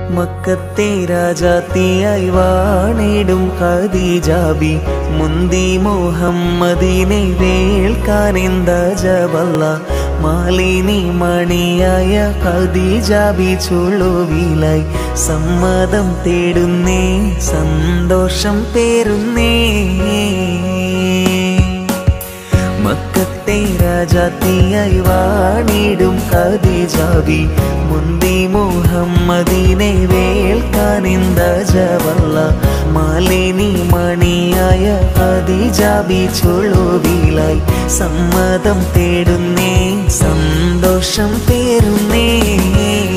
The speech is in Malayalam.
മക്കത്തെ രാജാത്തിയായി വാണിടും ഖദീജാബി മുന്തി മുഹമ്മദിനെ വേൾക്കാനെന്ത ജബല്ല മാലിനി മണിയായ ഖദീജാബി ചുളുവിലായി സമ്മതം തേടുന്നേ സന്തോഷം പേരുന്നേ മക്കത്തെ രാജാത്തിയായി വാണിടും ഖദീജാബി മുന്തി മുഹമ്മദിനെ വേൾക്കാനെന്ത ജവല്ല മാലിനി മണിയായ ഖദീജാബി ചുളുവിലായി സമ്മതം തേടുന്നേ സന്തോഷം പേരുന്നേ